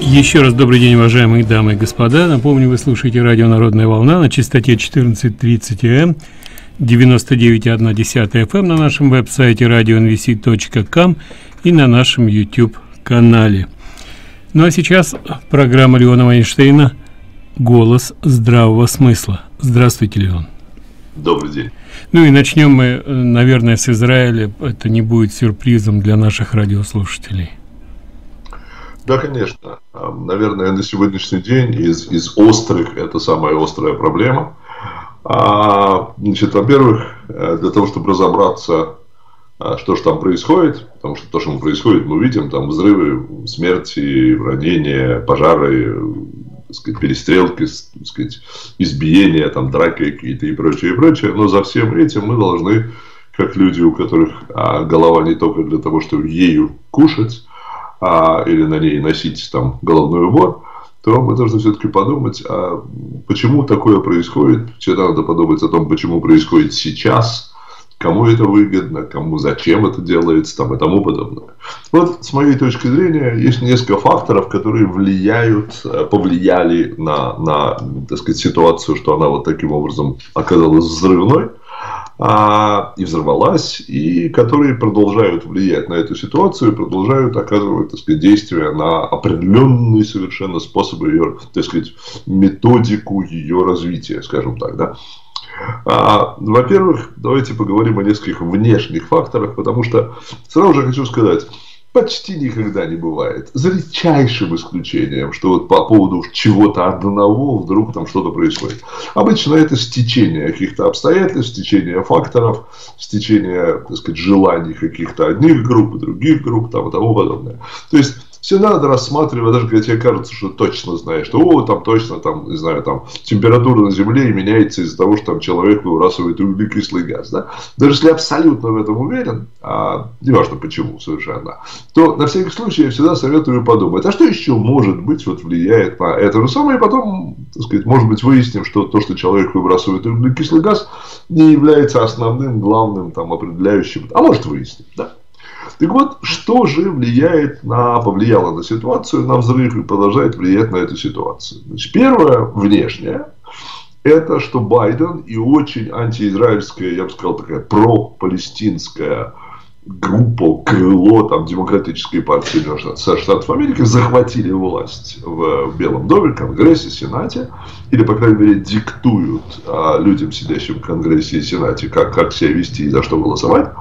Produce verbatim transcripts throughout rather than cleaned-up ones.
Еще раз добрый день, уважаемые дамы и господа. Напомню, вы слушаете радио «Народная волна» на частоте четырнадцать тридцать АМ, девяносто девять и одна десятая эф эм на нашем веб-сайте радио эн ви си точка ком и на нашем YouTube-канале. Ну а сейчас программа Леона Вайнштейна «Голос здравого смысла». Здравствуйте, Леон. Добрый день. Ну и начнем мы, наверное, с Израиля. Это не будет сюрпризом для наших радиослушателей. Да, конечно. Наверное, на сегодняшний день из, из острых, это самая острая проблема. А, значит, во-первых, для того, чтобы разобраться, что же там происходит, потому что то, что происходит, мы видим, там взрывы, смерти, ранения, пожары, так сказать, перестрелки, так сказать, избиения, там, драки какие-то и прочее, и прочее. Но за всем этим мы должны, как люди, у которых а, голова не только для того, чтобы ею кушать, а, или на ней носить там головной убор, то мы должны все-таки подумать, а почему такое происходит. Всегда надо подумать о том, почему происходит сейчас, кому это выгодно, кому зачем это делается, там, и тому подобное. Вот с моей точки зрения есть несколько факторов, которые влияют, повлияли на, на, так сказать, ситуацию, что она вот таким образом оказалась взрывной. И взорвалась, и которые продолжают влиять на эту ситуацию, продолжают оказывать, так сказать, действия на определенные совершенно способы ее, так сказать, методику ее развития, скажем так, да. А, во-первых, давайте поговорим о нескольких внешних факторах, потому что сразу же хочу сказать, почти никогда не бывает, за редчайшим исключением, что вот по поводу чего-то одного вдруг там что-то происходит. Обычно это стечение каких-то обстоятельств, стечение факторов, стечение, так сказать, желаний каких-то одних групп, других групп там, и тому подобное. То есть всегда надо рассматривать, даже когда тебе кажется, что точно знаешь, что о, там точно, там, не знаю, там температура на Земле меняется из-за того, что там человек выбрасывает углекислый газ. Да? Даже если абсолютно в этом уверен, а, неважно почему совершенно, то на всякий случай я всегда советую подумать, а что еще может быть вот влияет на это же самое, и потом, так сказать, может быть, выясним, что то, что человек выбрасывает углекислый газ, не является основным, главным, там, определяющим, а может выясним, да. Так вот, что же влияет на, повлияло на ситуацию, на взрыв и продолжает влиять на эту ситуацию? Значит, первое, внешнее, это что Байден и очень антиизраильская, я бы сказал, такая пропалестинская группа, крыло там, Демократической партии Штатов Америки захватили власть в Белом доме, Конгрессе, Сенате, или, по крайней мере, диктуют а, людям, сидящим в Конгрессе и Сенате, как, как себя вести и за что голосовать.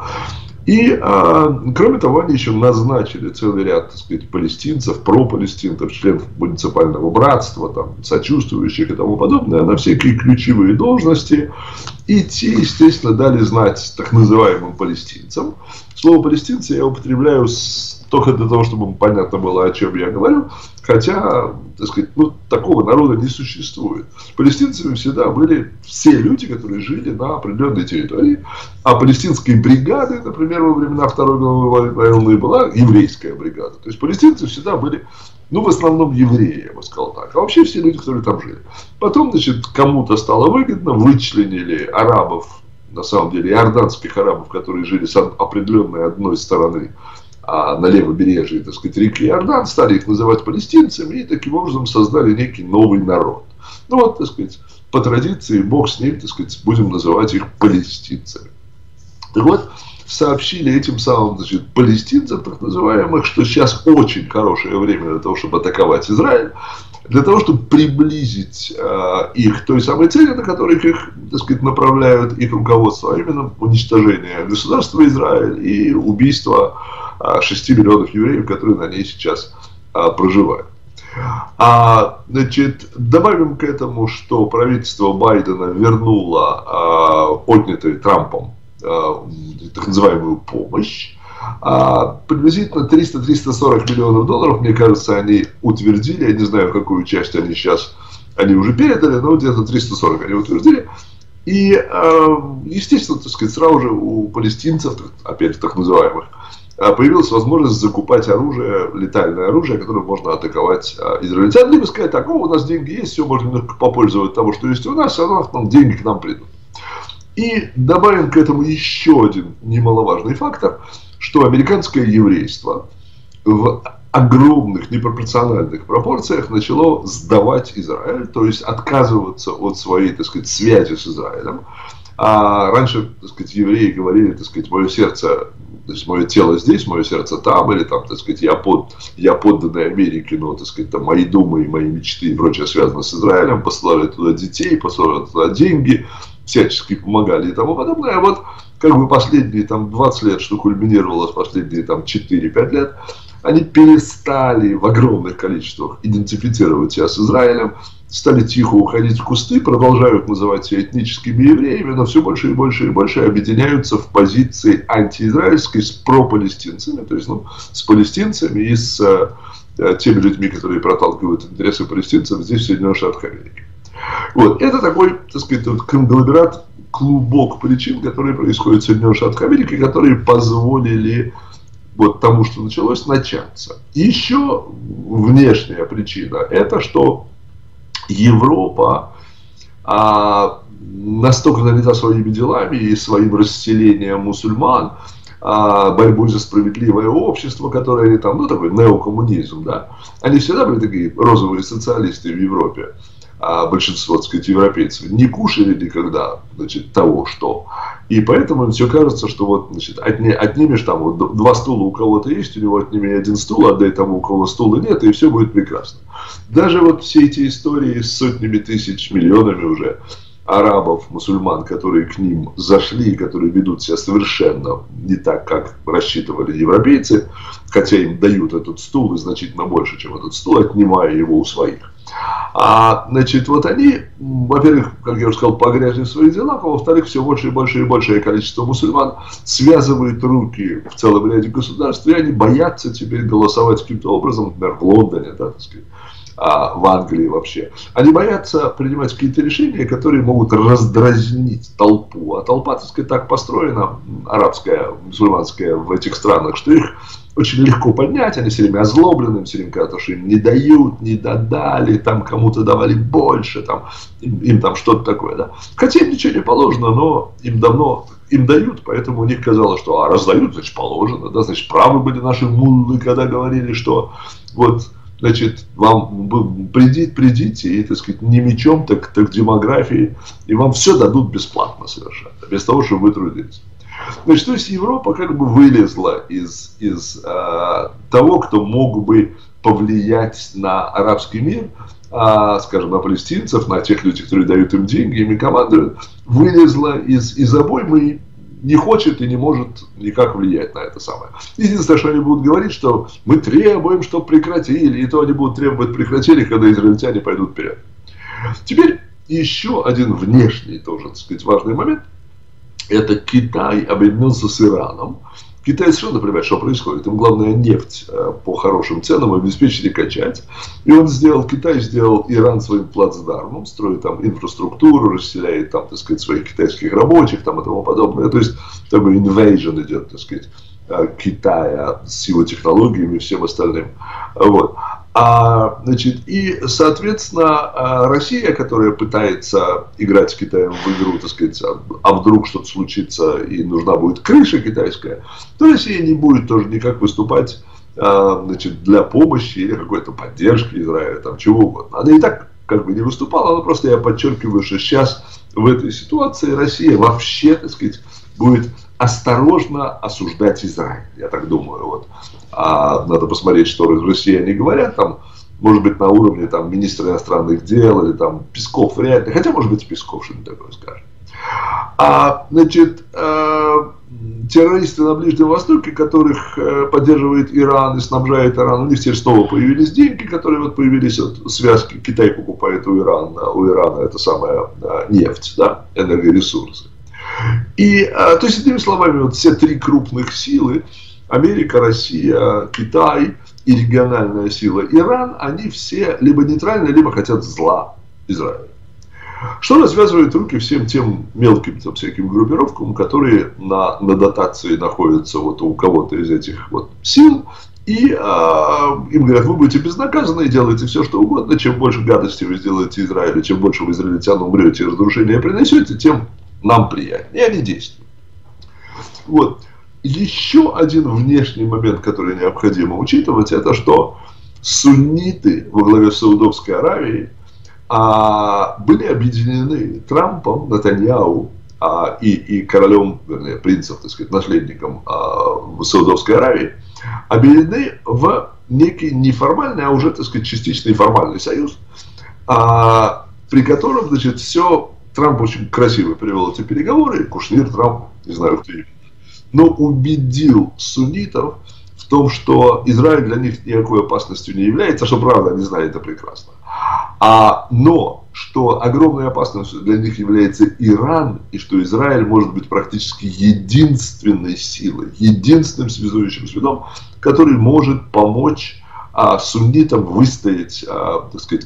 И, а, кроме того, они еще назначили целый ряд, так сказать, палестинцев, пропалестинцев, членов муниципального братства, там, сочувствующих и тому подобное, на всякие ключевые должности. И те, естественно, дали знать так называемым палестинцам. Слово «палестинцы» я употребляю с... только для того, чтобы понятно было, о чем я говорю. Хотя, так сказать, ну, такого народа не существует. Палестинцами всегда были все люди, которые жили на определенной территории. А палестинской бригады, например, во времена Второй мировой войны была еврейская бригада. То есть палестинцы всегда были, ну, в основном евреи, я бы сказал так. А вообще все люди, которые там жили. Потом, значит, кому-то стало выгодно, вычленили арабов, на самом деле, иорданских арабов, которые жили с определенной одной стороны, а на левобережье, так сказать, реки Иордан, стали их называть палестинцами и таким образом создали некий новый народ. Ну вот, так сказать, по традиции, бог с ним, так сказать, будем называть их палестинцами. Так вот, сообщили этим самым, значит, палестинцам, так называемых, что сейчас очень хорошее время для того, чтобы атаковать Израиль, для того, чтобы приблизить э, их к той самой цели, на которой их, так сказать, направляют их руководство, а именно уничтожение государства Израиль и убийство э, шести миллионов евреев, которые на ней сейчас э, проживают. А, значит, добавим к этому, что правительство Байдена вернуло э, отнятую Трампом э, так называемую помощь. А, приблизительно триста — триста сорок миллионов долларов, мне кажется, они утвердили. Я не знаю, какую часть они сейчас они уже передали, но где-то триста сорок они утвердили. И, естественно, так сказать, сразу же у палестинцев, опять так называемых, появилась возможность закупать оружие, летальное оружие, которым можно атаковать израильтян. Либо сказать так, о, у нас деньги есть, все, можно немножко попользоваться того, что есть у нас, все равно деньги к нам придут. И добавим к этому еще один немаловажный фактор, что американское еврейство в огромных непропорциональных пропорциях начало сдавать Израиль, то есть отказываться от своей, так сказать, связи с Израилем. А раньше, так сказать, евреи говорили, так сказать, мое сердце, то есть мое тело здесь, мое сердце там, или там, так сказать, я, под, я подданный Америке, но, так сказать, там, мои думы, мои мечты и прочее связаны с Израилем, посылали туда детей, посылали туда деньги, всячески помогали и тому подобное. А вот как бы последние там двадцать лет, что кульминировалось последние там четыре-пять лет, они перестали в огромных количествах идентифицировать себя с Израилем, стали тихо уходить в кусты, продолжают называть себя этническими евреями, но все больше и больше и больше объединяются в позиции антиизраильской с пропалестинцами, то есть ну, с палестинцами и с э, теми людьми, которые проталкивают интересы палестинцев здесь, в Соединенных Штатах Америки. Вот. Это такой, так сказать, конгломерат, клубок причин, которые происходят в Соединенных Штатах Америки, которые позволили вот тому, что началось, начаться. И еще внешняя причина – это что Европа а, настолько занята своими делами и своим расселением мусульман, а, борьбой за справедливое общество, которое там, ну такой неокоммунизм, да, они всегда были такие розовые социалисты в Европе. А большинство, так сказать, европейцев не кушали никогда, значит, того, что. И поэтому им все кажется, что вот, значит, отни, отнимешь там вот два стула у кого-то есть, у него отними один стул, отдай тому, у кого стула нет, и все будет прекрасно. Даже вот все эти истории с сотнями тысяч, миллионами уже арабов, мусульман, которые к ним зашли, которые ведут себя совершенно не так, как рассчитывали европейцы, хотя им дают этот стул и значительно больше, чем этот стул, отнимая его у своих. А, значит, вот они, во-первых, как я уже сказал, погрязли в своих делах, а во-вторых, все больше и больше и большее количество мусульман связывает руки в целом ряде государств, и они боятся теперь голосовать каким-то образом, например, в Лондоне, да, так сказать, а в Англии вообще. Они боятся принимать какие-то решения, которые могут раздразнить толпу. А толпа, так сказать, так построена, арабская, мусульманская, в этих странах, что их очень легко поднять, они все время озлоблены, им все время кажется, что им не дают, не додали, там кому-то давали больше, там, им, им там что-то такое, да. Хотя им ничего не положено, но им давно им дают, поэтому у них казалось, что а раздают, значит положено, да, значит правы были наши муллы, когда говорили, что вот, значит, вам придите, придите и, так сказать, не мечом, так, так демографией, и вам все дадут бесплатно совершенно, без того, чтобы вы трудились. Значит, то есть Европа как бы вылезла из, из э, того, кто мог бы повлиять на арабский мир, э, скажем, на палестинцев, на тех людей, которые дают им деньги, ими командуют, вылезла из, из обоймы и не хочет и не может никак влиять на это самое. Единственное, что они будут говорить, что мы требуем, чтобы прекратили, и то они будут требовать прекратили, когда израильтяне пойдут вперед. Теперь еще один внешний тоже, так сказать, важный момент. Это Китай объединился с Ираном. Китай совершенно понимает, что происходит. Им главное нефть по хорошим ценам обеспечить и качать. И он сделал, Китай сделал Иран своим плацдармом, строит там инфраструктуру, расселяет там, так сказать, своих китайских рабочих там, и тому подобное. То есть такой invasion идет, так сказать, Китая с его технологиями и всем остальным. Вот. А, значит, и, соответственно, Россия, которая пытается играть с Китаем в игру, так сказать, а вдруг что-то случится и нужна будет крыша китайская, то Россия не будет тоже никак выступать, значит, для помощи или какой-то поддержки Израиля, там, чего угодно. Она и так как бы не выступала, но просто я подчеркиваю, что сейчас в этой ситуации Россия вообще, так сказать, будет осторожно осуждать Израиль, я так думаю, вот. А надо посмотреть, что россияне говорят, там, может быть, на уровне там, министра иностранных дел, или там Песков вряд ли, хотя, может быть, Песков что-нибудь такое скажет. А, значит, э, террористы на Ближнем Востоке, которых э, поддерживает Иран и снабжает Иран, у них теперь снова появились деньги, которые вот появились от связки, Китай покупает у Ирана, у Ирана это самая э, нефть, да, энергоресурсы. И, э, то есть, этими словами, вот все три крупных силы, Америка, Россия, Китай и региональная сила Иран, они все либо нейтральны, либо хотят зла Израилю. Что развязывает руки всем тем мелким там, всяким группировкам, которые на, на дотации находятся вот у кого-то из этих вот сил, и а, им говорят, вы будете безнаказаны и делаете все, что угодно, чем больше гадости вы сделаете Израилю, чем больше вы израильтян умрете и разрушения принесете, тем нам приятнее. И они действуют. Вот. еще один внешний момент, который необходимо учитывать, это что сунниты во главе с Саудовской Аравией а, были объединены Трампом, Нетаньяху а, и, и королем, вернее, принцем, так сказать, наследником а, Саудовской Аравии, объединены в некий неформальный, а уже, так сказать, частично формальный союз, а, при котором, значит, все, Трамп очень красиво привел эти переговоры, Кушнир, Трамп, не знаю, кто именно, но убедил суннитов в том, что Израиль для них никакой опасностью не является, что правда, они знают это прекрасно. А, но, что огромной опасностью для них является Иран, и что Израиль может быть практически единственной силой, единственным связующим звеном, который может помочь а, суннитам выстоять, а, так сказать,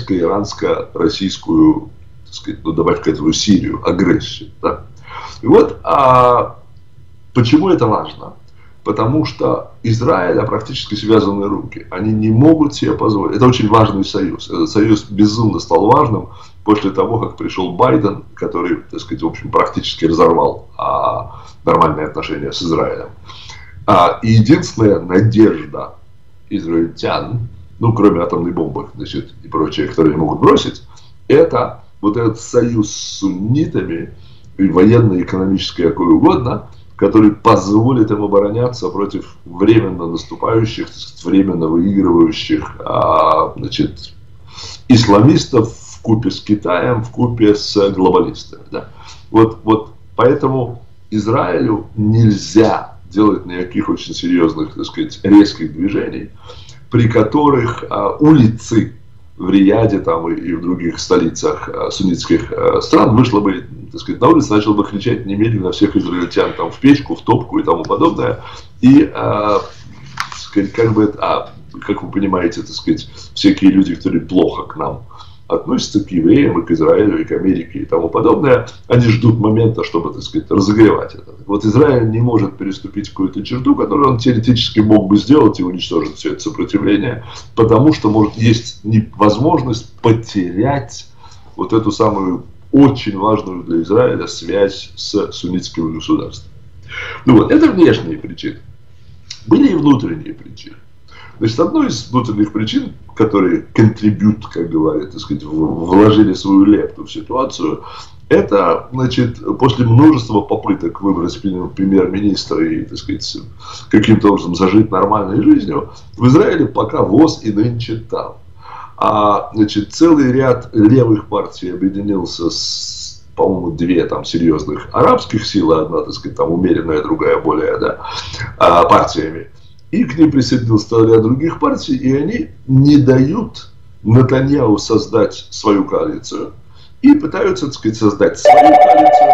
китайско-иранско-российскую, так сказать, ну, добавь к этому Сирию, агрессию. Да? И вот, а, почему это важно? Потому что Израиля практически связаны руки. Они не могут себе позволить. Это очень важный союз. Этот союз безумно стал важным после того, как пришел Байден, который, так сказать, в общем, практически разорвал а, нормальные отношения с Израилем. А, и единственная надежда израильтян, ну, кроме атомной бомбы, значит, и прочее, которые они могут бросить, это вот этот союз с суннитами, и военно-экономический, какой угодно, который позволит им обороняться против временно наступающих, временно выигрывающих а, значит, исламистов вкупе с Китаем, вкупе с глобалистами. Да? Вот, вот поэтому Израилю нельзя делать никаких очень серьезных, так сказать, резких движений, при которых а, улицы в Рияде там, и, и в других столицах а, суннитских а, стран вышло бы, так сказать, на улице, начал бы кричать немедленно всех израильтян там, в печку, в топку и тому подобное. И, а, так сказать, как бы, а, как вы понимаете, так сказать, всякие люди, которые плохо к нам относятся, к евреям, и к Израилю, и к Америке, и тому подобное, они ждут момента, чтобы, так сказать, разогревать это. Вот Израиль не может переступить какую-то черту, которую он теоретически мог бы сделать и уничтожить все это сопротивление, потому что может, есть возможность потерять вот эту самую очень важную для Израиля связь с суннитским государством. Ну вот, это внешние причины. Были и внутренние причины. Значит, одной из внутренних причин, которые контрибьют, как говорят, так сказать, вложили свою лепту в ситуацию, это, значит, после множества попыток выбрать премьер-министра и, так сказать, каким-то образом зажить нормальной жизнью, в Израиле пока воз и нынче там. А, значит, целый ряд левых партий объединился с, по-моему, две там серьезных арабских силы, одна, так сказать, там умеренная, другая более, да, партиями. И к ним присоединился целый ряд других партий, и они не дают Нетаньяху создать свою коалицию и пытаются, так сказать, создать свою коалицию.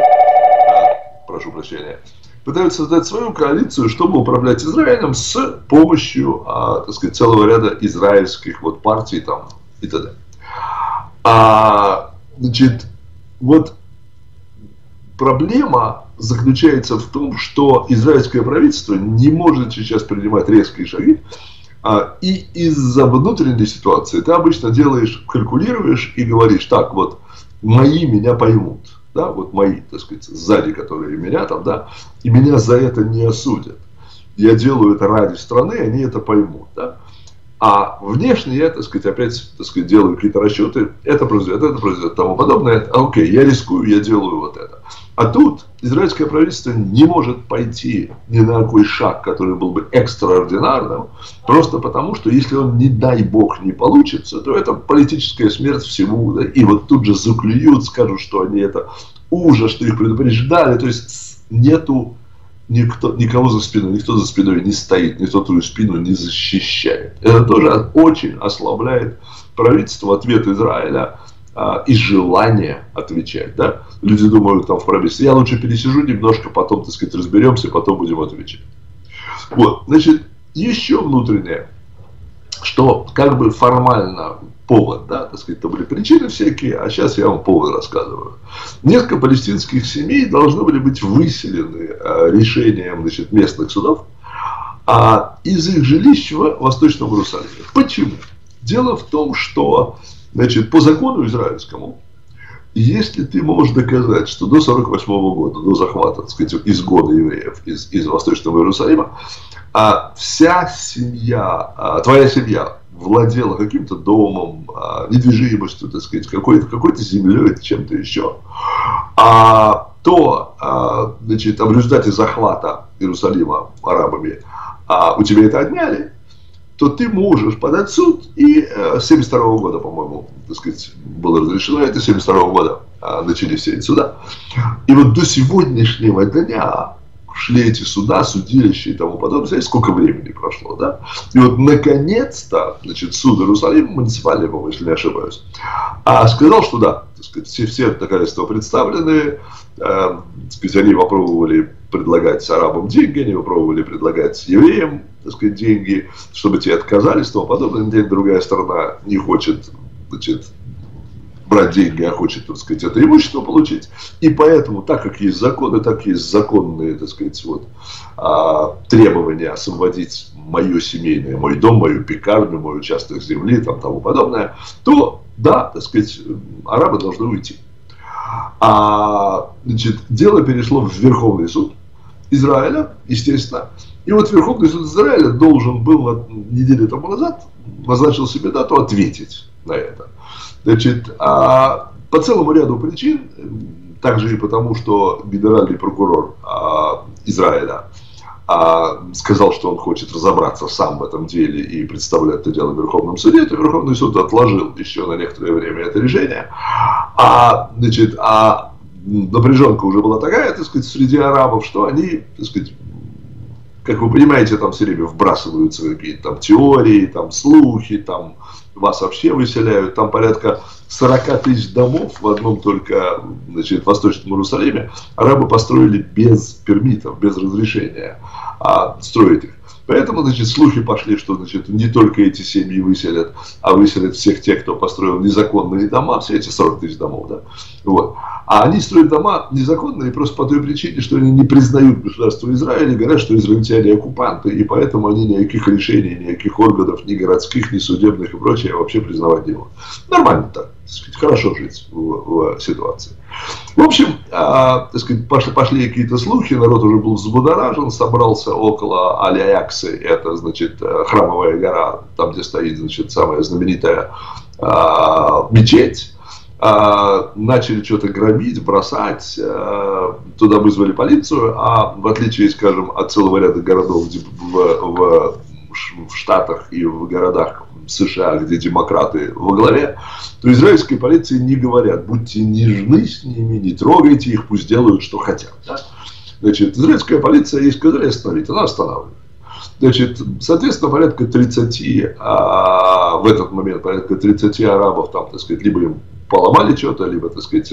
А, прошу прощения. Пытаются создать свою коалицию, чтобы управлять Израилем с помощью, а, так сказать, целого ряда израильских вот партий там и т.д. А, значит, вот проблема заключается в том, что израильское правительство не может сейчас принимать резкие шаги, а, и из-за внутренней ситуации ты обычно делаешь, калькулируешь и говоришь, так вот, мои меня поймут, да, вот мои, так сказать, сзади, которые меня там, да, и меня за это не осудят. Я делаю это ради страны, они это поймут, да. А внешне я, так сказать, опять, так сказать, делаю какие-то расчеты, это произойдет, это произойдет, тому подобное, окей, я рискую, я делаю вот это. А тут израильское правительство не может пойти ни на какой шаг, который был бы экстраординарным, просто потому, что если он, не дай бог, не получится, то это политическая смерть всему. Да? И вот тут же заклюют, скажут, что они это ужас, что их предупреждали. То есть нету никто, никого за спиной, никто за спиной не стоит, никто твою спину не защищает. Это тоже очень ослабляет правительство, ответ Израиля и желание отвечать, да? Люди думают там в правительстве, я лучше пересижу немножко, потом, так сказать, разберемся, потом будем отвечать. Вот, значит, еще внутреннее, что как бы формально повод, да, так сказать, это были причины всякие, а сейчас я вам повод рассказываю. Несколько палестинских семей должны были быть выселены а, решением, значит, местных судов а, из их жилищ в Восточном Иерусалиме. Почему? Дело в том, что, значит, по закону израильскому если ты можешь доказать, что до сорок восьмого года, до захвата, так сказать, изгона евреев из, из Восточного Иерусалима, а вся семья, а, твоя семья владела каким-то домом, а, недвижимостью, так сказать, какой-то, какой-то землей, чем-то еще, а, то, а, значит, в результате захвата Иерусалима арабами а, у тебя это отняли, то ты можешь подать в суд, и с семьдесят второго года, по-моему, так сказать, было разрешено, это с семьдесят второго года а, начались все эти суда. И вот до сегодняшнего дня шли эти суда, судилища и тому подобное. Знаете, сколько времени прошло, да? И вот, наконец-то, значит, суд Иерусалима, муниципальный, по-моему, если не ошибаюсь, а сказал, что да, так сказать, все, все доказательства представлены, э, так сказать, они попробовали предлагать арабам деньги, они попробовали предлагать евреям, так сказать, деньги, чтобы те отказались и тому подобное. Но другая сторона не хочет, значит, брать деньги, а хочет, так сказать, это имущество получить. И поэтому, так как есть законы, так и есть законные, так сказать, вот, а, требования освободить мое семейное, мой дом, мою пекарню, мой участок земли, там, тому подобное, то, да, так сказать, арабы должны уйти. А, значит, дело перешло в Верховный суд Израиля, естественно. И вот Верховный суд Израиля должен был неделю тому назад, назначил себе дату, ответить на это. Значит, а по целому ряду причин, также и потому, что генеральный прокурор а, Израиля а, сказал, что он хочет разобраться сам в этом деле и представлять это дело в Верховном суде, то Верховный суд отложил еще на некоторое время это решение. А, значит, а напряженка уже была такая, так сказать, среди арабов, что они, так сказать, как вы понимаете, там все время вбрасываются какие-то там теории, там слухи, там вас вообще выселяют, там порядка сорок тысяч домов в одном только, значит, в Восточном Иерусалиме арабы построили без пермитов, без разрешения а, строить их. Поэтому, значит, слухи пошли, что, значит, не только эти семьи выселят, а выселят всех тех, кто построил незаконные дома, все эти сорок тысяч домов, да, вот. А они строят дома незаконные просто по той причине, что они не признают государство Израиля, и говорят, что израильтяне оккупанты, и поэтому они никаких решений, никаких органов, ни городских, ни судебных и прочее вообще признавать не могут. Нормально так, так сказать, хорошо жить в, в ситуации. В общем, а, так сказать, пошли, пошли какие-то слухи, народ уже был взбудоражен, собрался около Аль-Аяксы, это, значит, храмовая гора, там, где стоит, значит, самая знаменитая а, мечеть. А, начали что-то громить, бросать, а, туда вызвали полицию, а в отличие, скажем, от целого ряда городов в, в, в Штатах и в городах США, где демократы во главе, то израильской полиции не говорят: будьте нежны с ними, не трогайте их, пусть делают, что хотят. Да? Значит, израильская полиция, ей сказали остановить, она останавливает. Значит, соответственно, порядка тридцати, а в этот момент порядка тридцати арабов, там, так сказать, либо им поломали что-то, либо, так сказать,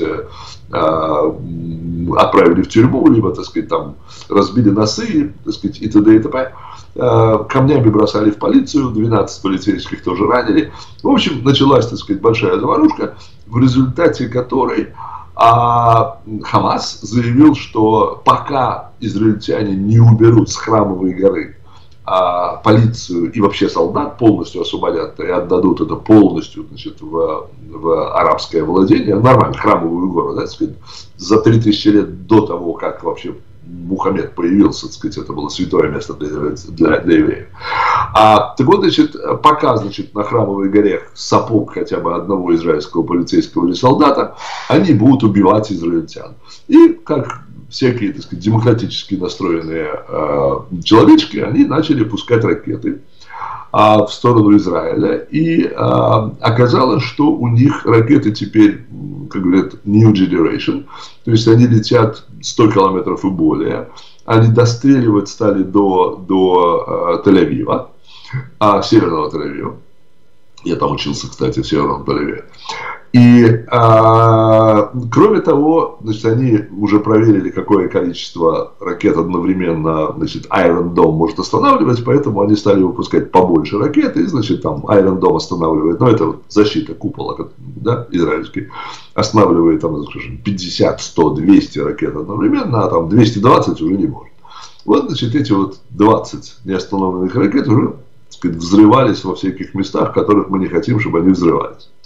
отправили в тюрьму, либо, так сказать, там разбили носы, так сказать, и т.д. и т.п. Камнями бросали в полицию, двенадцать полицейских тоже ранили. В общем, началась, так сказать, большая заварушка, в результате которой а, Хамас заявил, что пока израильтяне не уберут с Храмовой горы а, полицию и вообще солдат, полностью освободят и отдадут это полностью, значит, в, в арабское владение, нормально, Храмовую гору, да, так сказать, за три тысячи лет до того, как вообще Мухаммед появился, так сказать, это было святое место для, для, для евреев. А, так вот, значит, пока, значит, на Храмовой горе сапог хотя бы одного израильского полицейского или солдата, они будут убивать израильтян. И как всякие, так сказать, демократически настроенные э, человечки, они начали пускать ракеты э, в сторону Израиля. И э, оказалось, что у них ракеты теперь, как говорят, new generation. То есть они летят сто километров и более. Они достреливать стали до, до э, Тель-Авива, э, северного Тель-Авива. Я там учился, кстати, в северном Тель-Авиве. И, а, кроме того, значит, они уже проверили, какое количество ракет одновременно, значит, Iron Dome может останавливать, поэтому они стали выпускать побольше ракет, и, значит, там Iron Dome останавливает, ну, это вот защита купола, да, израильский, останавливает, там, скажем, пятьдесят, сто, двести ракет одновременно, а там двести двадцать уже не может. Вот, значит, эти вот двадцать неостановленных ракет уже, так сказать, взрывались во всяких местах, в которых мы не хотим, чтобы они взрывались.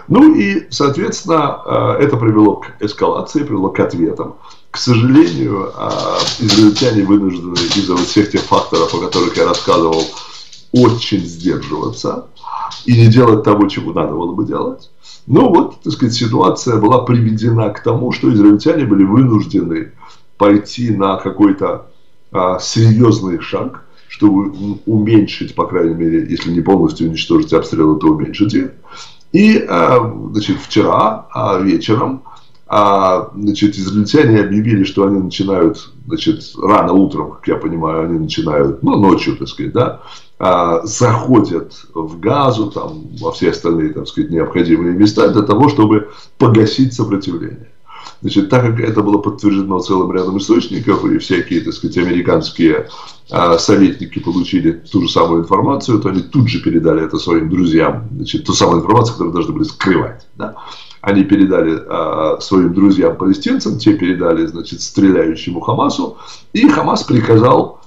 Ну и, соответственно, это привело к эскалации, привело к ответам. К сожалению, израильтяне вынуждены из-за вот всех тех факторов, о которых я рассказывал, очень сдерживаться и не делать того, чего надо было бы делать. Но вот, так сказать, ситуация была приведена к тому, что израильтяне были вынуждены пойти на какой-то а, серьезный шаг, чтобы уменьшить, по крайней мере, если не полностью уничтожить обстрелы, то уменьшить их. И, а, значит, вчера а, вечером а, значит, израильтяне объявили, что они начинают, значит, рано утром, как я понимаю, они начинают, ну, ночью, так сказать, да, а, заходят в Газу, там, во все остальные, так сказать, необходимые места для того, чтобы погасить сопротивление. Значит, так как это было подтверждено целым рядом источников, и всякие, так сказать, американские а, советники получили ту же самую информацию, то они тут же передали это своим друзьям, значит, ту самую информацию, которую должны были скрывать, да. Они передали а, своим друзьям-палестинцам, те передали, значит, стреляющему Хамасу, и Хамас приказал,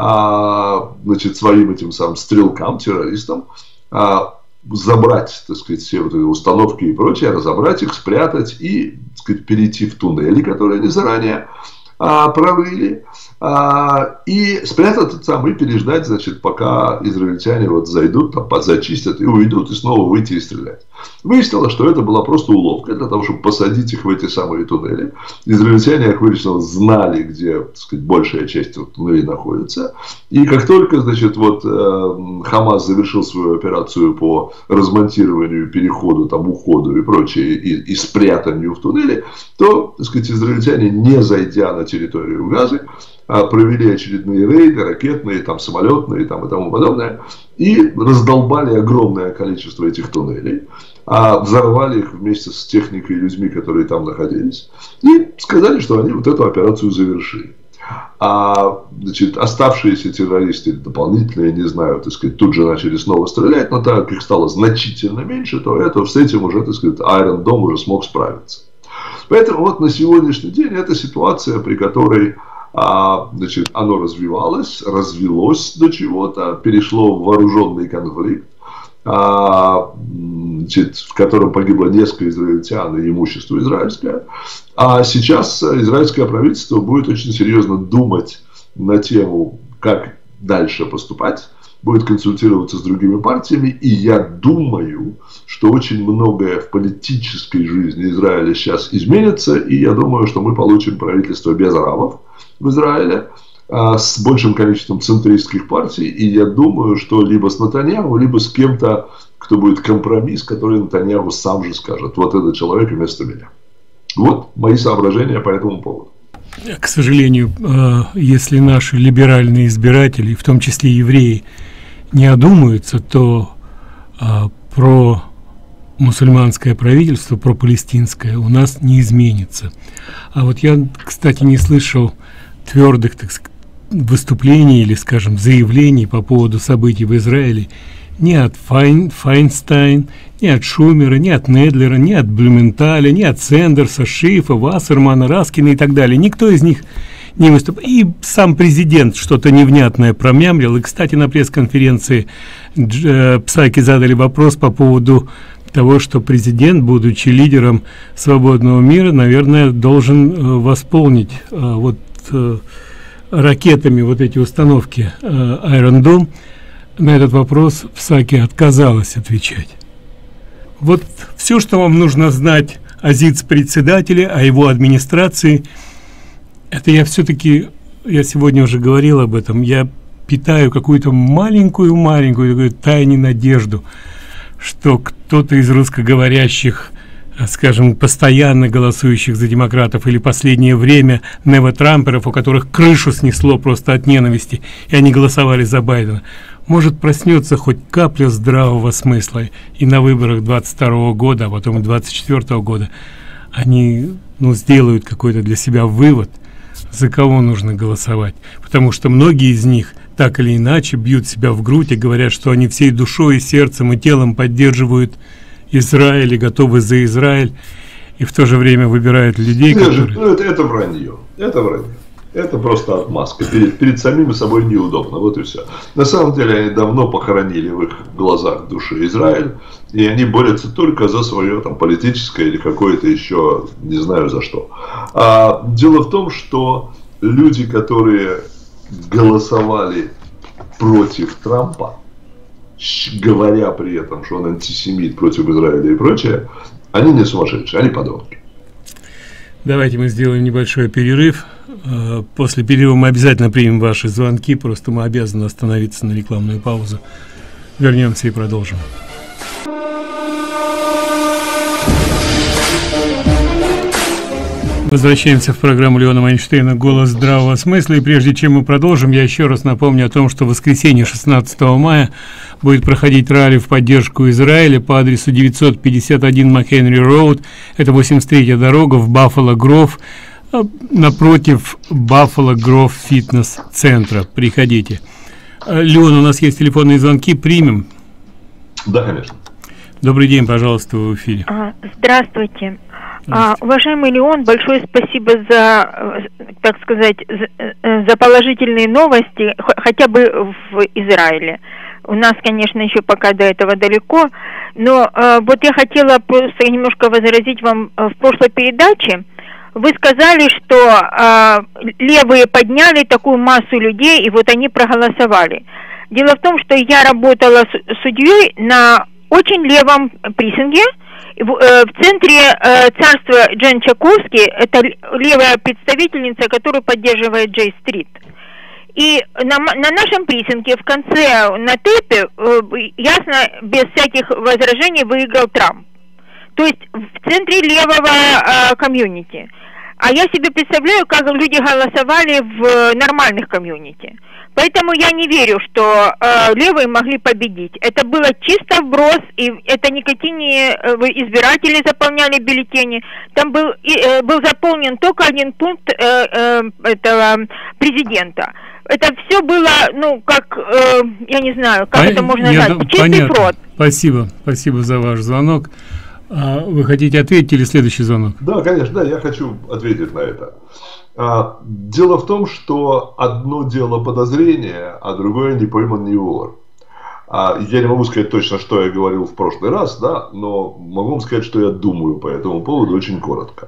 а, значит, своим этим самым стрелкам, террористам, а, забрать, так сказать, все вот эти установки и прочее, разобрать их, спрятать и, так сказать, перейти в туннели, которые они заранее а, прорыли, а, и спрятаться там, и переждать, значит, пока израильтяне вот зайдут, там, подзачистят и уйдут, и снова выйти и стрелять. Выяснилось, что это была просто уловка для того, чтобы посадить их в эти самые туннели. Израильтяне, как выяснилось, знали, где, так сказать, большая часть туннелей находится. И как только, значит, вот э, Хамас завершил свою операцию по размонтированию, переходу, там, уходу и прочее, и, и спрятанию в туннеле, то, так сказать, израильтяне, не зайдя на территорию Газы, провели очередные рейды, ракетные, там, самолетные, там, и тому подобное, и раздолбали огромное количество этих туннелей, а взорвали их вместе с техникой и людьми, которые там находились, и сказали, что они вот эту операцию завершили. А, значит, оставшиеся террористы дополнительные, не знаю, так сказать, тут же начали снова стрелять, но так как их стало значительно меньше, то это, с этим уже, так сказать, Iron Dome уже смог справиться. Поэтому вот на сегодняшний день это ситуация, при которой а, значит, оно развивалось, развелось до чего-то, перешло в вооруженный конфликт, а, значит, в котором погибло несколько израильтян и имущество израильское. А сейчас израильское правительство будет очень серьезно думать на тему, как дальше поступать, будет консультироваться с другими партиями, и я думаю, что очень многое в политической жизни Израиля сейчас изменится, и я думаю, что мы получим правительство без арабов в Израиле, с большим количеством центристских партий, и я думаю, что либо с Нетаньяху, либо с кем-то, кто будет компромисс, который Нетаньяху сам же скажет: вот этот человек вместо меня. Вот мои соображения по этому поводу. К сожалению, если наши либеральные избиратели, в том числе евреи, не одумаются, то про мусульманское правительство, про палестинское у нас не изменится. А вот я, кстати, не слышал твердых, так сказать, выступлений или, скажем, заявлений по поводу событий в Израиле ни от Файн, Файнстайн, ни от Шумера, ни от Недлера, ни от Блюменталя, ни от Сендерса, Шифа, Вассермана, Раскина и так далее. Никто из них не выступал. И сам президент что-то невнятное промямлил. И, кстати, на пресс-конференции э, Псаки задали вопрос по поводу того, что президент, будучи лидером свободного мира, наверное, должен э, восполнить э, вот э, ракетами вот эти установки э, Iron Dome. На этот вопрос Псаки отказалась отвечать. Вот все, что вам нужно знать о ЗИЦ-председателе, о его администрации, это я все-таки, я сегодня уже говорил об этом, я питаю какую-то маленькую-маленькую тайную надежду, что кто-то из русскоговорящих, скажем, постоянно голосующих за демократов или последнее время нео-трамперов, у которых крышу снесло просто от ненависти, и они голосовали за Байдена, может, проснется хоть капля здравого смысла, и на выборах двадцать второго года, а потом и двадцать четвёртого года они, ну, сделают какой-то для себя вывод, за кого нужно голосовать. Потому что многие из них так или иначе бьют себя в грудь и говорят, что они всей душой, и сердцем, и телом поддерживают Израиль и готовы за Израиль, и в то же время выбирают людей, Нет, которые... ну, это, это вранье. Это вранье. Это просто отмазка. Перед, перед самим собой неудобно. Вот и все. На самом деле они давно похоронили в их глазах души Израиль. И они борются только за свое там, политическое или какое-то еще, не знаю за что. А дело в том, что люди, которые голосовали против Трампа, говоря при этом, что он антисемит против Израиля и прочее, они не сумасшедшие, они подонки. Давайте мы сделаем небольшой перерыв. После перерыва мы обязательно примем ваши звонки, просто мы обязаны остановиться на рекламную паузу. Вернемся и продолжим. Возвращаемся в программу Леона Майнштейна «Голос здравого смысла». И прежде чем мы продолжим, я еще раз напомню о том, что в воскресенье шестнадцатого мая будет проходить ралли в поддержку Израиля по адресу девятьсот пятьдесят один Макхенри Роуд. Это восемьдесят третья дорога в Баффало Гров, напротив Баффало Гров фитнес-центра. Приходите. Леон, у нас есть телефонные звонки. Примем? Да, конечно. Добрый день, пожалуйста, вы в эфире. Здравствуйте. А, уважаемый Леон, большое спасибо за, так сказать, за, за положительные новости, хотя бы в Израиле. У нас, конечно, еще пока до этого далеко, но а, вот я хотела просто немножко возразить вам в прошлой передаче. Вы сказали, что а, левые подняли такую массу людей, и вот они проголосовали. Дело в том, что я работала с судьей на очень левом прессинге. В, э, в центре э, царства Джен Чаковский, это левая представительница, которую поддерживает Джей Стрит. И на, на нашем прессинге в конце, на тэпе, э, ясно, без всяких возражений выиграл Трамп. То есть в центре левого э, комьюнити. А я себе представляю, как люди голосовали в нормальных комьюнити. Поэтому я не верю, что э, левые могли победить. Это было чисто вброс, и это никакие не э, избиратели заполняли бюллетени. Там был, э, был заполнен только один пункт э, э, этого президента. Это все было, ну, как, э, я не знаю, как Пон... это можно назвать, чистый понятно. фрод. Спасибо, спасибо за ваш звонок. А вы хотите ответить или следующий звонок? Да, конечно, да, я хочу ответить на это. Дело в том, что одно дело подозрение, а другое не пойман не вор. Я не могу сказать точно, что я говорил в прошлый раз, да, но могу вам сказать, что я думаю по этому поводу очень коротко.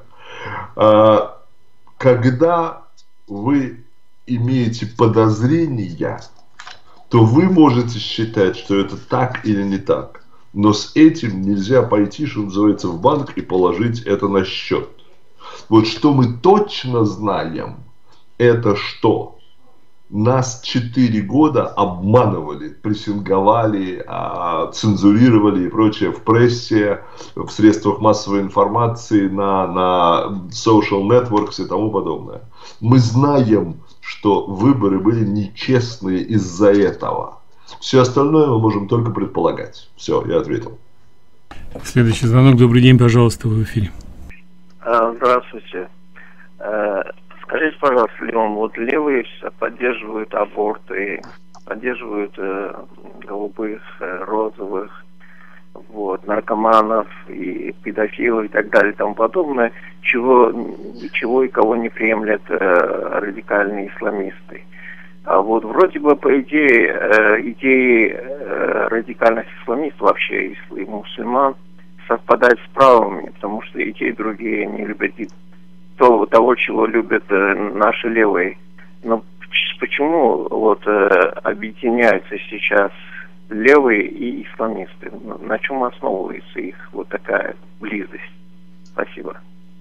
Когда вы имеете подозрения, то вы можете считать, что это так или не так. Но с этим нельзя пойти, что называется, в банк и положить это на счет. Вот что мы точно знаем, это что нас четыре года обманывали, прессинговали, цензурировали и прочее в прессе, в средствах массовой информации, на, на social networks и тому подобное. Мы знаем, что выборы были нечестные из-за этого. Все остальное мы можем только предполагать. Все, я ответил. Следующий звонок. Добрый день, пожалуйста, вы в эфире. Здравствуйте. Скажите, пожалуйста, Леон, вот левые поддерживают аборты, поддерживают э, голубых, э, розовых, вот, наркоманов и педофилов и так далее и тому подобное, чего, чего и кого не приемлят э, радикальные исламисты. А вот вроде бы, по идее, э, идеи э, радикальных исламистов, вообще и мусульман, совпадают с правыми, потому что и те, и другие не любят того, того чего любят э, наши левые. Но почему вот э, объединяются сейчас левые и исламисты? На чем основывается их вот такая близость? Спасибо.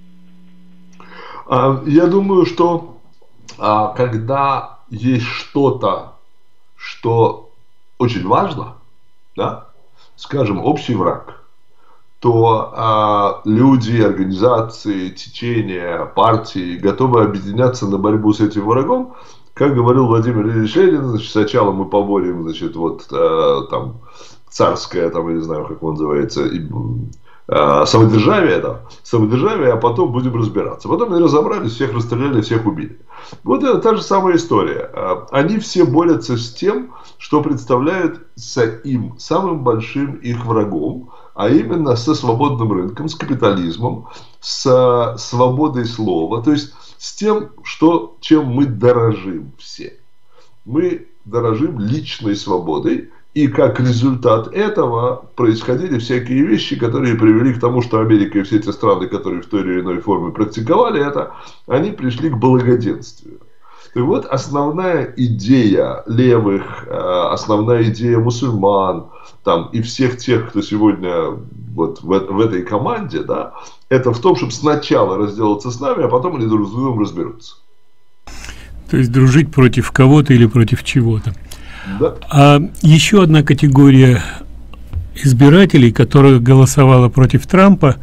Я думаю, что когда есть что-то, что очень важно, да, скажем, общий враг, то а, люди, организации, течения, партии готовы объединяться на борьбу с этим врагом. Как говорил Владимир Ильич Ленин, значит, сначала мы поборем, значит, вот а, там царское, там, я не знаю, как он называется, и, самодержавие, да, самодержавие, а потом будем разбираться. Потом они разобрались, всех расстреляли, всех убили. Вот это та же самая история. Они все борются с тем, что представляют им самым большим их врагом, а именно со свободным рынком, с капитализмом, с свободой слова, то есть с тем, что, чем мы дорожим все. Мы дорожим личной свободой. И как результат этого происходили всякие вещи, которые привели к тому, что Америка и все эти страны, которые в той или иной форме практиковали это, они пришли к благоденствию. И вот основная идея левых, основная идея мусульман там, и всех тех, кто сегодня вот в, в этой команде, да, это в том, чтобы сначала разделаться с нами, а потом они друг с другом разберутся. То есть дружить против кого-то или против чего-то. Да. А еще одна категория избирателей, которая голосовала против Трампа,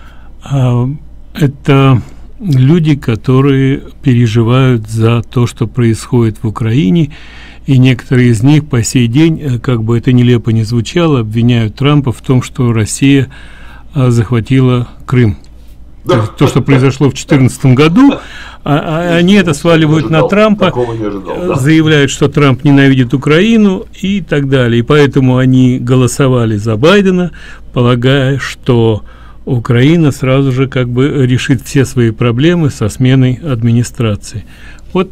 это люди, которые переживают за то, что происходит в Украине, и некоторые из них по сей день, как бы это нелепо ни звучало, обвиняют Трампа в том, что Россия захватила Крым. Да. То, то, что произошло в две тысячи четырнадцатом году, а, а они это сваливают на Трампа, ожидал, да. заявляют, что Трамп ненавидит Украину и так далее. И поэтому они голосовали за Байдена, полагая, что Украина сразу же как бы решит все свои проблемы со сменой администрации. Вот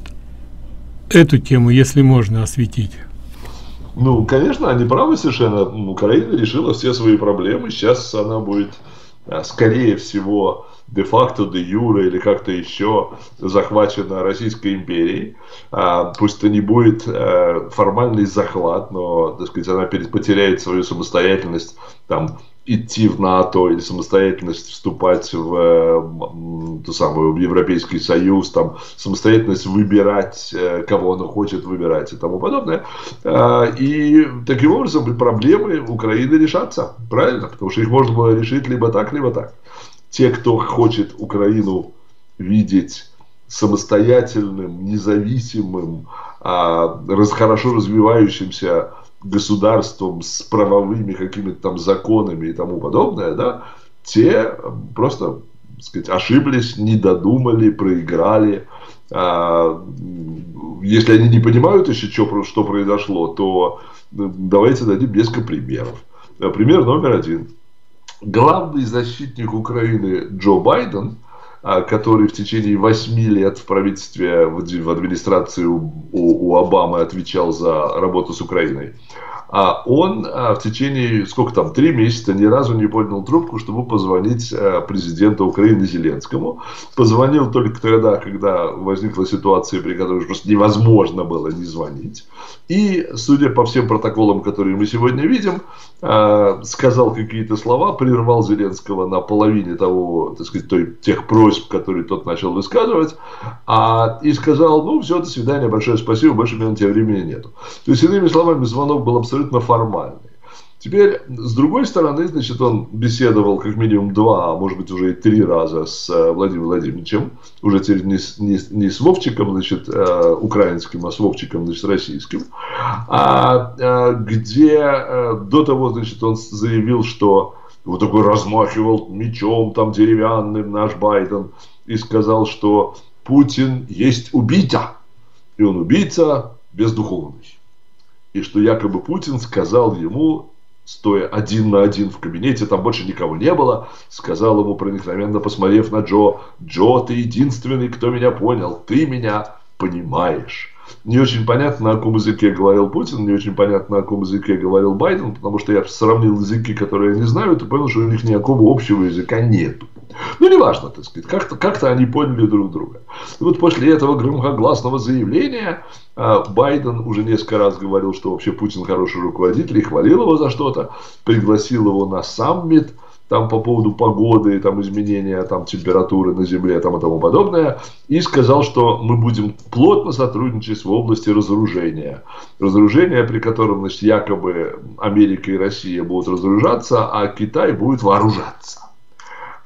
эту тему, если можно, осветить. Ну, конечно, они правы совершенно. Украина решила все свои проблемы. Сейчас она будет, скорее всего, де-факто, де-юре или как-то еще захвачена Российской империей. А, пусть это не будет а, формальный захват, но, так сказать, она потеряет свою самостоятельность, там, идти в НАТО или самостоятельность вступать в, э, ту самую, в Европейский Союз, там, самостоятельность выбирать, э, кого она хочет выбирать и тому подобное. Э, и таким образом проблемы Украины решатся, правильно? Потому что их можно было решить либо так, либо так. Те, кто хочет Украину видеть самостоятельным, независимым, а, раз, хорошо развивающимся государством с правовыми какими-то там законами и тому подобное, да, те просто, так сказать, ошиблись, не додумали, проиграли. А, если они не понимают еще, что, что произошло, то давайте дадим несколько примеров. Пример номер один. Главный защитник Украины Джо Байден, который в течение восьми лет в правительстве, в администрации у, у Обамы отвечал за работу с Украиной, он в течение, сколько там, три месяца ни разу не поднял трубку, чтобы позвонить президенту Украины Зеленскому. Позвонил только тогда, когда возникла ситуация, при которой просто невозможно было не звонить. И, судя по всем протоколам, которые мы сегодня видим, сказал какие-то слова, прервал Зеленского на половине того, так сказать, той, тех просьб, которые тот начал высказывать, а, и сказал: ну, все, до свидания, большое спасибо, больше у меня на тебя времени нету. То есть, иными словами, звонок был абсолютно формальный. Теперь, с другой стороны, значит, он беседовал как минимум два, а может быть уже и три раза с Владимиром Владимировичем, уже теперь не с, не, не с Вовчиком, значит, украинским, а с Вовчиком, значит, российским, а, где до того, значит, он заявил, что вот такой размахивал мечом там деревянным наш Байден и сказал, что Путин есть убийца, и он убийца бездуховный, и что якобы Путин сказал ему, стоя один на один в кабинете, там больше никого не было, сказал ему, проникновенно посмотрев на Джо: Джо, ты единственный, кто меня понял, ты меня понимаешь. Не очень понятно, на каком языке говорил Путин, не очень понятно, на каком языке говорил Байден, потому что я сравнил языки, которые они знают, и понял, что у них никакого общего языка нет. Ну, неважно, так сказать, как-то, как-то они поняли друг друга. И вот после этого громкогласного заявления Байден уже несколько раз говорил, что вообще Путин хороший руководитель, и хвалил его за что-то, пригласил его на саммит, там по поводу погоды, там изменения там, температуры на Земле там, и тому подобное, и сказал, что мы будем плотно сотрудничать в области разоружения. Разоружение, при котором, значит, якобы Америка и Россия будут разоружаться, а Китай будет вооружаться.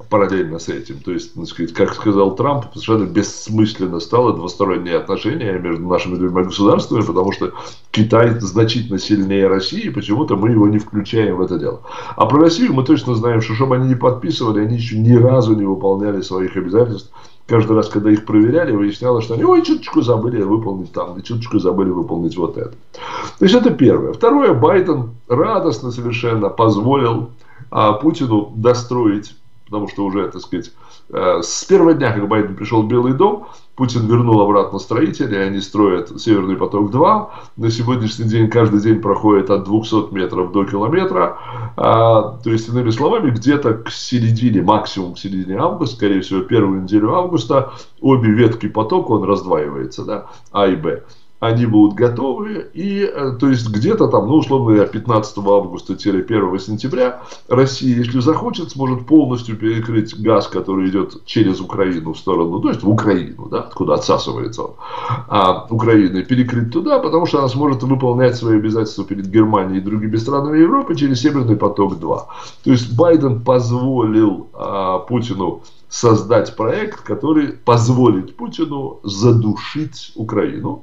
параллельно с этим. То есть, так сказать, как сказал Трамп, совершенно бессмысленно стало двусторонние отношения между нашими двумя государствами, потому что Китай значительно сильнее России, и почему-то мы его не включаем в это дело. А про Россию мы точно знаем, что чтобы они не подписывали, они еще ни разу не выполняли своих обязательств. Каждый раз, когда их проверяли, выяснялось, что они, ой, чуточку забыли выполнить там, и чуточку забыли выполнить вот это. То есть, это первое. Второе, Байден радостно совершенно позволил а, Путину достроить, потому что уже, так сказать, э, с первого дня, как Байден пришел в Белый дом, Путин вернул обратно строителей, они строят Северный поток-два. На сегодняшний день каждый день проходит от двухсот метров до километра. А, то есть, иными словами, где-то к середине, максимум к середине августа, скорее всего, первую неделю августа, обе ветки потока, он раздваивается, да, А и Б. Они будут готовы, и, то есть, где-то там, ну, условно говоря, пятнадцатого августа-первого сентября Россия, если захочет, сможет полностью перекрыть газ, который идет через Украину в сторону, то есть, в Украину, да, откуда отсасывается он, а Украины, перекрыть туда, потому что она сможет выполнять свои обязательства перед Германией и другими странами Европы через Северный поток-два. То есть, Байден позволил а, Путину создать проект, который позволит Путину задушить Украину.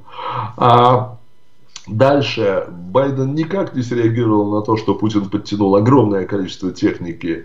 А дальше Байден никак не среагировал на то, что Путин подтянул огромное количество техники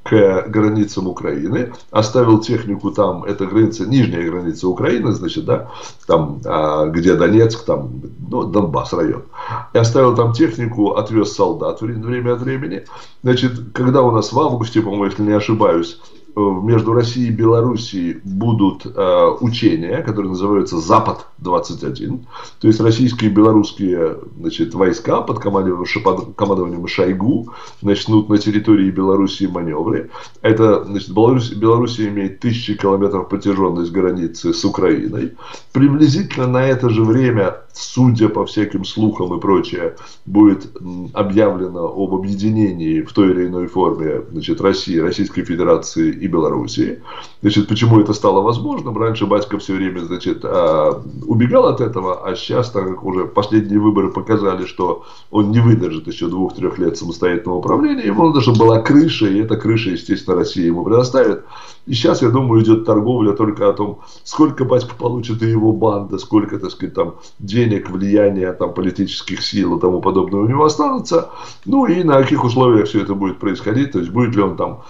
к границам Украины, оставил технику там, это граница, нижняя граница Украины, значит, да, там, а, где Донецк, там, ну, Донбасс район, и оставил там технику, отвез солдат время от времени. Значит, когда у нас в августе, по-моему, если не ошибаюсь, между Россией и Белоруссией будут э, учения, которые называются Запад-двадцать один. То есть, российские и белорусские, значит, войска под командованием, под командованием Шойгу начнут на территории Белоруссии маневры. Это, значит, Беларусь, Белоруссия имеет тысячи километров протяженность границы с Украиной. Приблизительно на это же время, судя по всяким слухам и прочее, будет объявлено об объединении в той или иной форме, значит, России, Российской Федерации и Белоруссии. Значит, почему это стало возможным? Раньше батька все время, значит, убегал от этого, а сейчас, так как уже последние выборы показали, что он не выдержит еще двух-трех лет самостоятельного управления, ему надо, чтобы была крыша, и эта крыша, естественно, Россия ему предоставит. И сейчас, я думаю, идет торговля только о том, сколько батька получит и его банда, сколько, так сказать, там денег, влияния, там, политических сил и тому подобное у него останутся. Ну и на каких условиях все это будет происходить, то есть будет ли он там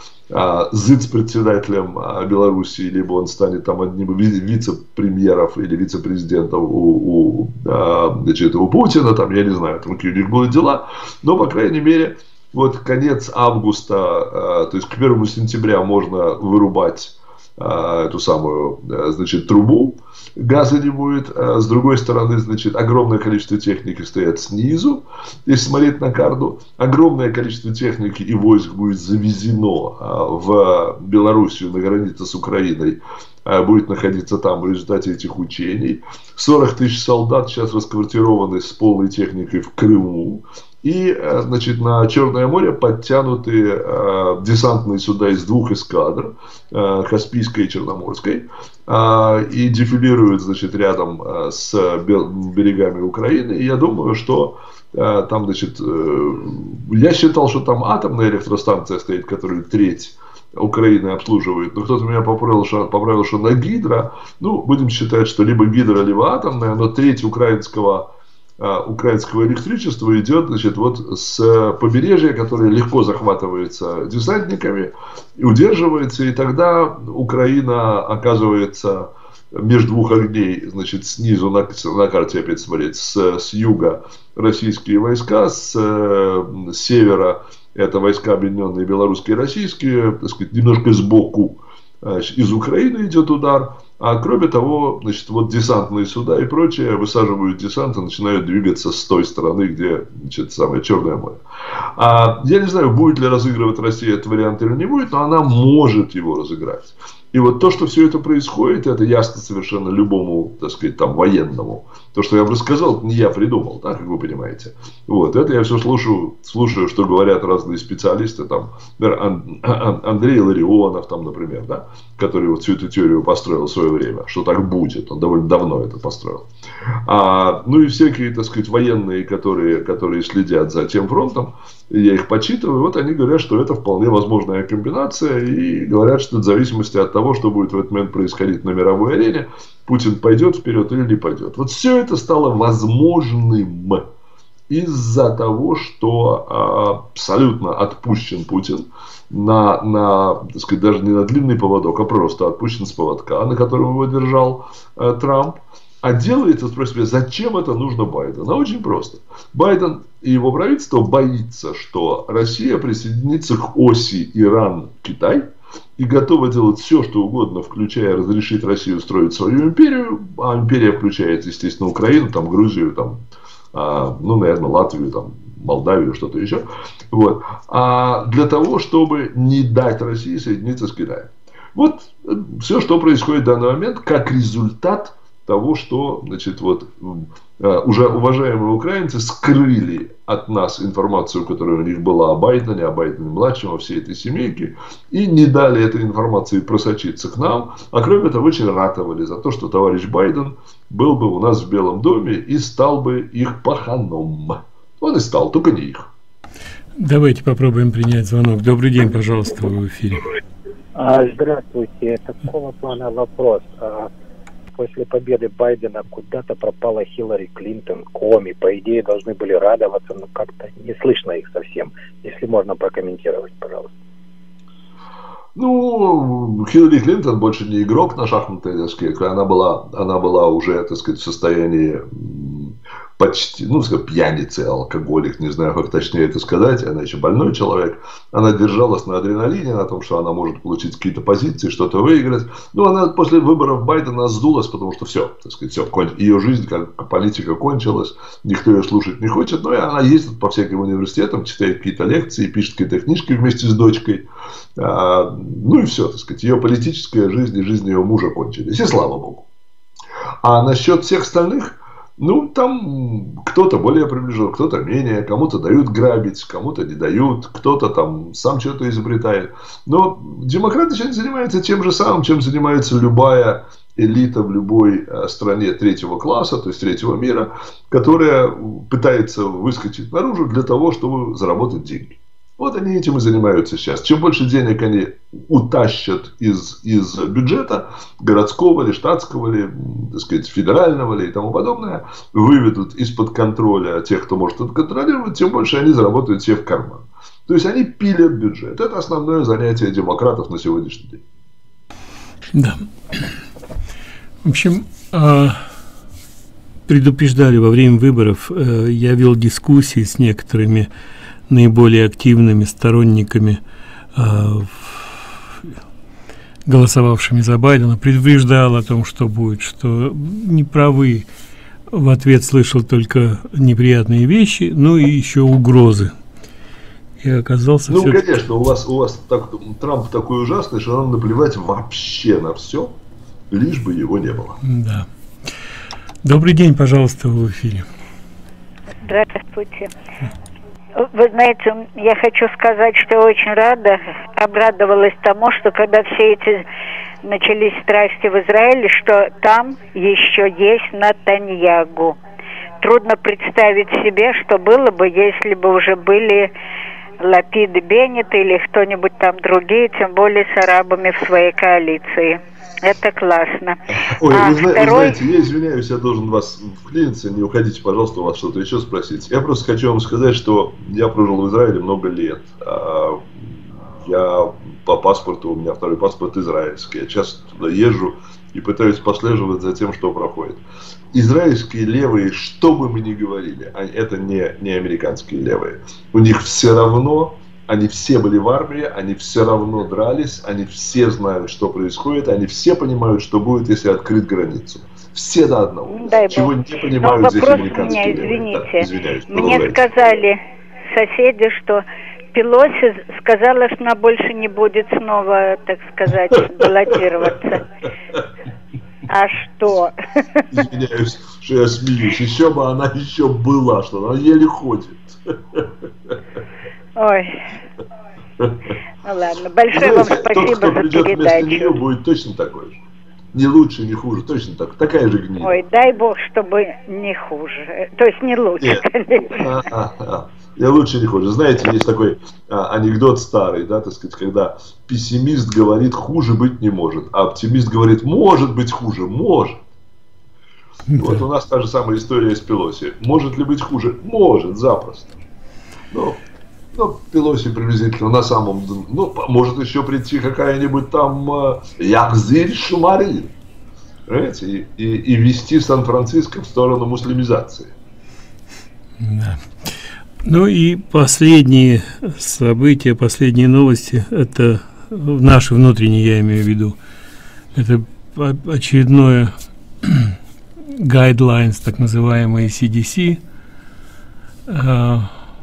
зыц-председателем Белоруссии, либо он станет там одним из вице-премьеров или вице-президентов у, у, значит, у Путина, там, я не знаю, там, какие у них будут дела, но, по крайней мере, вот конец августа, то есть к первому сентября можно вырубать эту самую, значит, трубу, газа не будет. С другой стороны, значит, огромное количество техники стоят снизу. Если смотреть на карту, огромное количество техники и войск будет завезено в Белоруссию на границе с Украиной, будет находиться там в результате этих учений. сорок тысяч солдат сейчас расквартированы с полной техникой в Крыму. И, значит, на Черное море подтянуты э, десантные суда из двух эскадр, э, Каспийской и Черноморской, э, и дефилируют, значит, рядом э, с берегами Украины. И я думаю, что э, там, значит, э, я считал, что там атомная электростанция стоит, которую треть Украины обслуживает. Но кто-то меня поправил, что, поправил, что на гидро, ну, будем считать, что либо гидро, либо атомная, но треть украинского украинского электричества идет, значит, вот с побережья, которое легко захватывается десантниками и удерживается, и тогда Украина оказывается между двух огней, значит, снизу на, на карте опять смотреть, с, с юга российские войска, с, с севера это войска объединенные белорусские и российские, так сказать, немножко сбоку из Украины идет удар. А кроме того, значит, вот десантные суда и прочее высаживают десант и начинают двигаться с той стороны, где, значит, самое Черное море. А, я не знаю, будет ли разыгрывать Россия этот вариант или не будет, но она может его разыграть. И вот то, что все это происходит, это ясно совершенно любому, так сказать, там, военному. То, что я вам рассказал, это не я придумал, да, как вы понимаете. Вот, это я все слушаю, слушаю, что говорят разные специалисты, там, Андрей Ларионов, там, например, да, который вот всю эту теорию построил в свое время, что так будет, он довольно давно это построил. А, ну и всякие, так сказать, военные, которые, которые следят за тем фронтом, я их почитываю, вот они говорят, что это вполне возможная комбинация, и говорят, что в зависимости от того, что будет в этот момент происходить на мировой арене, Путин пойдет вперед или не пойдет. Вот все это стало возможным из-за того, что абсолютно отпущен Путин на, на, так сказать, даже не на длинный поводок, а просто отпущен с поводка, на котором его держал э, Трамп. А делается, спросите, зачем это нужно Байдену? Очень просто. Байден и его правительство боится, что Россия присоединится к оси Иран-Китай и готова делать все, что угодно, включая разрешить России устроить свою империю. А империя включает, естественно, Украину, там, Грузию, там, а, ну, наверное, Латвию, там, Молдавию, что-то еще. Вот. А для того, чтобы не дать России соединиться с Китаем. Вот все, что происходит в данный момент, как результат того, что, значит, вот, уже уважаемые украинцы скрыли от нас информацию, которая у них была о Байдене, о Байдене-младшем, о всей этой семейке, и не дали этой информации просочиться к нам, а кроме того, очень ратовали за то, что товарищ Байден был бы у нас в Белом доме и стал бы их паханом. Он и стал, только не их. Давайте попробуем принять звонок. Добрый день, пожалуйста, вы в эфире. Здравствуйте. Такого плана вопрос. После победы Байдена куда-то пропала Хиллари Клинтон, Коми. По идее, должны были радоваться, но как-то не слышно их совсем. Если можно прокомментировать, пожалуйста. Ну, Хиллари Клинтон больше не игрок на шахматной доске. Она была, она была уже, так сказать, в состоянии почти, ну, сказать, пьяницы, алкоголик, не знаю, как точнее это сказать, она еще больной человек, она держалась на адреналине, на том, что она может получить какие-то позиции, что-то выиграть, но она после выборов Байдена сдулась, потому что все, так сказать, все, ее жизнь как политика кончилась, никто ее слушать не хочет, но и она ездит по всяким университетам, читает какие-то лекции, пишет какие-то книжки вместе с дочкой, ну и все, так сказать, ее политическая жизнь и жизнь ее мужа кончились, и слава богу. А насчет всех остальных, ну, там кто-то более приближен, кто-то менее, кому-то дают грабить, кому-то не дают, кто-то там сам что-то изобретает. Но демократы сегодня занимаются тем же самым, чем занимается любая элита в любой стране третьего класса, то есть третьего мира, которая пытается выскочить наружу для того, чтобы заработать деньги. Вот они этим и занимаются сейчас. Чем больше денег они утащат из, из бюджета, городского ли, штатского ли, так сказать, федерального ли и тому подобное, выведут из-под контроля тех, кто может это контролировать, тем больше они заработают себе в карман. То есть они пилят бюджет. Это основное занятие демократов на сегодняшний день. Да. В общем, предупреждали во время выборов, я вел дискуссии с некоторыми наиболее активными сторонниками, э, голосовавшими за Байдена, предупреждал о том, что будет, что неправы. В ответ слышал только неприятные вещи, ну и еще угрозы. И оказался... Ну, конечно, у вас, у вас так, Трамп такой ужасный, что нам наплевать вообще на все, лишь бы его не было. Да. Добрый день, пожалуйста, в эфире. Здравствуйте. Вы знаете, я хочу сказать, что очень рада, обрадовалась тому, что когда все эти начались страсти в Израиле, что там еще есть Нетаньягу. Трудно представить себе, что было бы, если бы уже были Лапид и Беннет или кто-нибудь там другие, тем более с арабами в своей коалиции. Это классно. Ой, а вы, зна- второй... вы знаете, я извиняюсь, я должен вас вклиниться, не уходите, пожалуйста, у вас что-то еще спросить. Я просто хочу вам сказать, что я прожил в Израиле много лет. Я по паспорту, у меня второй паспорт израильский. Я часто туда езжу и пытаюсь послеживать за тем, что проходит. Израильские левые, что бы мы ни говорили, это не, не американские левые. У них все равно... Они все были в армии, они все равно дрались, они все знают, что происходит, они все понимают, что будет, если открыть границу. Все до одного. Дай Чего Бог. не понимают Но здесь вопрос американские меня, левые. извините. Да, извиняюсь, Мне сказали соседи, что Пелоси сказала, что она больше не будет снова, так сказать, баллотироваться. А что? Извиняюсь, что я смеюсь. Еще бы она еще была, что она еле ходит. Ой. Ну ладно, большое вам спасибо тот, кто за придет вместо нее, передачу. будет точно такой же. Не лучше, не хуже, точно так, такая же гнида. Ой, дай Бог, чтобы не хуже. То есть не лучше, Нет. конечно. А, а, а. Я лучше не хуже. Знаете, есть такой а, анекдот старый, да, так сказать, когда пессимист говорит, хуже быть не может, а оптимист говорит, может быть хуже, может. Да. Вот у нас та же самая история с Пелоси. Может ли быть хуже? Может, запросто. Но, но Пелоси приблизительно на самом... Ну, может еще прийти какая-нибудь там Ягзиль Шумари. Понимаете? И, и, и вести Сан-Франциско в сторону муслимизации. Да. Ну и последние события, последние новости, это наши внутренние, я имею в виду, это очередное guidelines, так называемые си ди си, э,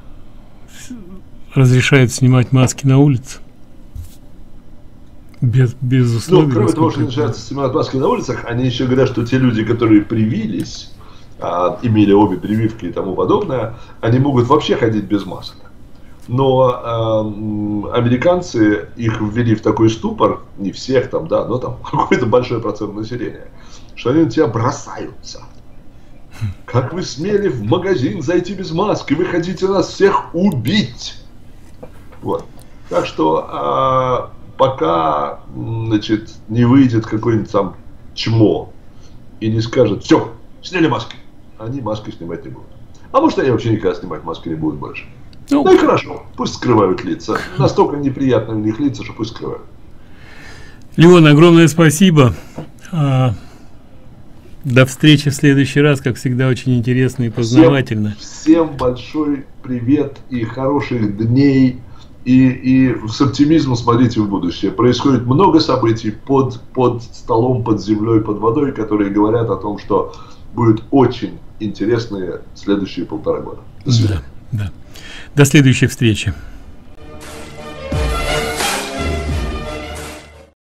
разрешает снимать маски на улице. Без, без условий. Ну, кроме того, что разрешают снимать маски на улицах, они еще говорят, что те люди, которые привились, а, имели обе прививки и тому подобное, они могут вообще ходить без масок. Но а, американцы их ввели в такой ступор, не всех там, да, но там какой-то большой процент населения, что они на тебя бросаются. Как вы смели в магазин зайти без маски? Вы хотите нас всех убить. Вот. Так что а, пока, значит, не выйдет какой-нибудь там чмо и не скажет, все, сняли маски, они маски снимать не будут. А может, они вообще никогда снимать маски не будут больше. Ну, ну и хорошо, пусть скрывают лица. Настолько неприятные у них лица, что пусть скрывают. Леон, огромное спасибо. А, до встречи в следующий раз, как всегда, очень интересно и познавательно. Всем, всем большой привет и хороших дней. И, и с оптимизмом смотрите в будущее. Происходит много событий под, под столом, под землей, под водой, которые говорят о том, что будут очень интересные следующие полтора года. До свидания. Да, да. До следующей встречи.